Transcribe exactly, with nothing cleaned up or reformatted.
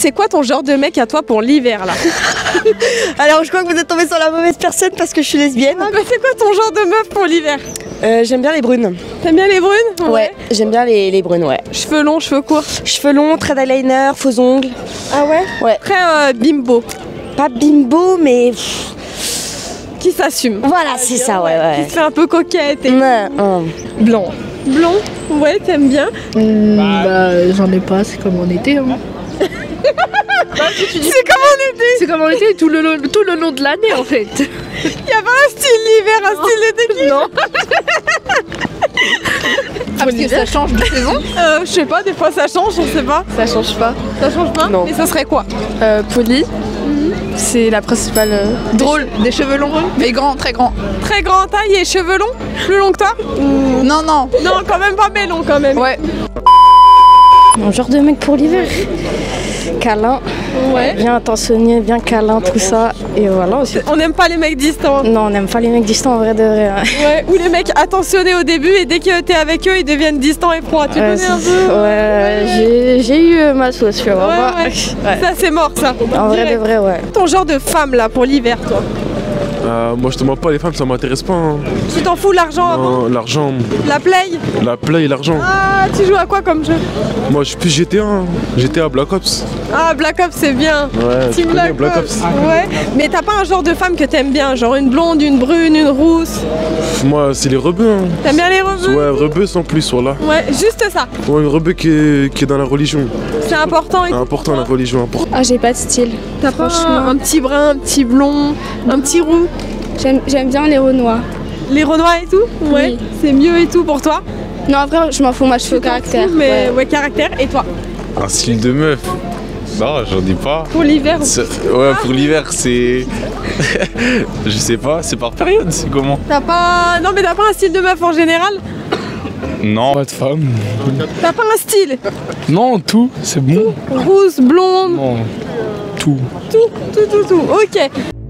C'est quoi ton genre de mec à toi pour l'hiver là? Alors je crois que vous êtes tombé sur la mauvaise personne parce que je suis lesbienne. Ah bah c'est quoi ton genre de meuf pour l'hiver? Euh, j'aime bien les brunes. T'aimes bien les brunes? Ouais, ouais j'aime bien les, les brunes, ouais. Cheveux longs, cheveux courts? Cheveux longs, trait d'eyeliner, faux ongles. Ah ouais? Ouais. Très euh, bimbo. Pas bimbo, mais... Qui s'assume. Voilà, c'est ça, ouais, ouais. Qui se fait un peu coquette et... Ouais, hum. Blanc. Blond? Ouais, t'aimes bien? Mmh, bah, j'en ai pas, c'est comme on était. Hein. Bah, c'est comme on était. C'est comme on était tout le, long, tout le long de l'année en fait. Il y a pas un style l'hiver, un style l'été qui... Non. Ah, parce que ça change de saison. euh, Je sais pas, des fois ça change, on sait pas. Ça change pas. Ça change pas? Non. Et ça serait quoi? euh, Poli. Mm-hmm. C'est la principale. Euh... Drôle, des cheveux longs, mais grands, très grands. Très grand taille et cheveux longs? Plus longs que toi? Mmh. Non, non. Non, quand même pas, mais long quand même. Ouais. Mon genre de mec pour l'hiver, câlin, ouais. Bien attentionné, bien câlin, tout ça, et voilà aussi. On n'aime pas les mecs distants. Non, on n'aime pas les mecs distants en vrai de vrai. Hein. Ouais, ou les mecs attentionnés au début et dès que t'es avec eux, ils deviennent distants et froids. Tu ouais, connais un peu? Ouais, j'ai eu euh, ma sauce, tu vois. Ouais, ouais. Ouais. Ça c'est mort ça. En vrai de vrai, ouais. Ton genre de femme là pour l'hiver, toi? Euh, moi je te mens pas, les femmes ça m'intéresse pas. Hein. Tu t'en fous l'argent avant? L'argent. La play? La play et l'argent. Ah, tu joues à quoi comme jeu? Moi je suis plus G T A, hein. G T A Black Ops. Ah, Black Ops c'est bien. Ouais, Team tu Black, Black Ops. Ops. Ouais. Mais t'as pas un genre de femme que t'aimes bien? Genre une blonde, une brune, une rousse? Moi c'est les rebeux. Hein. T'aimes bien les rebeux? Ouais, rebeux sans plus, voilà. Ouais, juste ça. Ouais, une rebeu qui est, qui est dans la religion. C'est important. C'est important la religion, important. Ah, j'ai pas de style. T'as pas un, un petit brun, un petit blond, un petit roux? J'aime bien les renois. Les renois et tout? Ouais. Oui. C'est mieux et tout pour toi? Non, après, je m'en fous, moi je fais au caractère. Fous, mais ouais. ouais, caractère. Et toi? Un style de meuf? Non, j'en ai pas. Pour l'hiver? Ouais, pour l'hiver, c'est. Je sais pas, c'est par période, c'est comment? T'as pas. Non, mais t'as pas un style de meuf en général? Non. Pas de femme. T'as pas un style? Non, tout, c'est bon. Rousse, blonde? Non, tout. Tout, tout, tout, tout. Ok.